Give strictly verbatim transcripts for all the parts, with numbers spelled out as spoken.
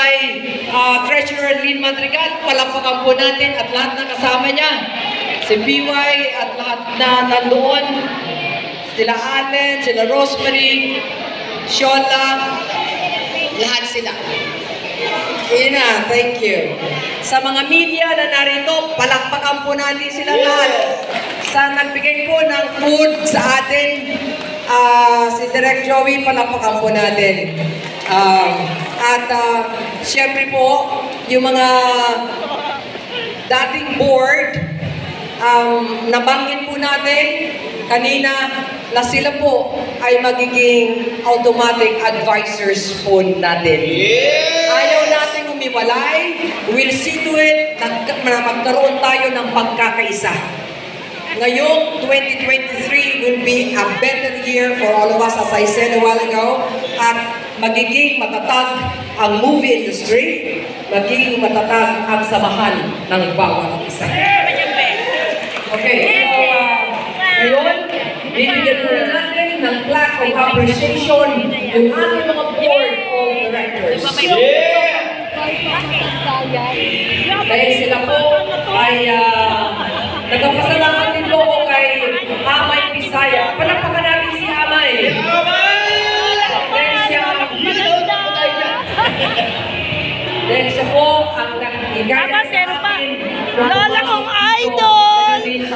kay uh, Treasurer Lynn Madrigal, palakpakan po natin at lahat na kasama niya. Si B Y at lahat na nandoon. Sila Allen, sila Rosemary, Shola, lahat sila. Ina, thank you. Sa mga media na narito, palakpakan po natin sila lahat. Sa nagbigay po ng food sa atin, uh, si Direk Joey, palakpakan po natin. Uh, at uh, syempre po, yung mga dating board, um, nabanggit po natin kanina na sila po ay magiging automatic advisors po natin. Yeah! Ayaw natin umiwalay. We'll see to it na magkaroon tayo ng pagkakaisa. Ngayong twenty twenty-three will be a better year for all of us, as I said a while ago, at magiging matatag ang movie industry, magiging matatag ang samahan ng bawat isa. Okay, so uh, ngayon, bibigyan po na natin ng plaque of appreciation yung ating mga board of directors. Yeah! Dahil sila po ay uh, nagpapasalamat din po ko kay Amay Bisaya. Palakpakan natin si Amay. Dahil siya Dahil siya po ang nag-igaya sa atin. Lola kong idol!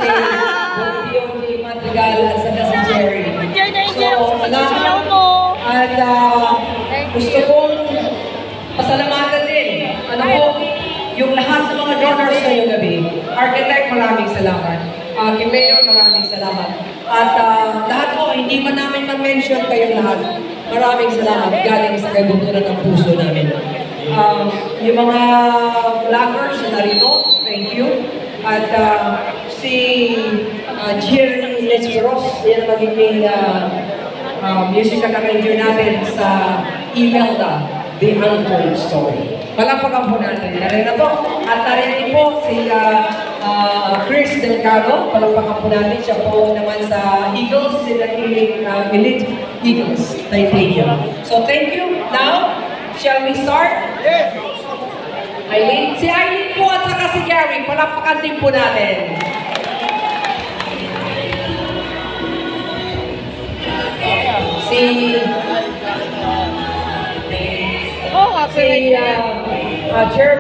Sa Jerry. So, salamat mo. At uh, gusto kong pasalamatan din. Ano po, yung lahat ng mga donors ngayong gabi. Architect, maraming salamat. Uh, kay Mayor, maraming salamat. At uh, lahat po, hindi man namin ma-mention kayong lahat. Maraming salamat galing sa kabuturan ng puso namin. Uh, yung mga vloggers na narito, thank you. At uh, si uh, Jerry Lesperos, yan magiging uh, uh, musical arranger natin sa Imelda, The Untold Story. Palakpakan po natin. Narin na po. At narin po si uh, uh, Chris Delgado. Palakpakan po natin. Siya po naman sa Eagles, sila uh, Elite Eagles, Titanium. So thank you. Now, shall we start? Yes! Eileen. Si Eileen po at saka si Gary, palakpakan din po natin. Si... Oh, si... Uh, uh, Jeremy.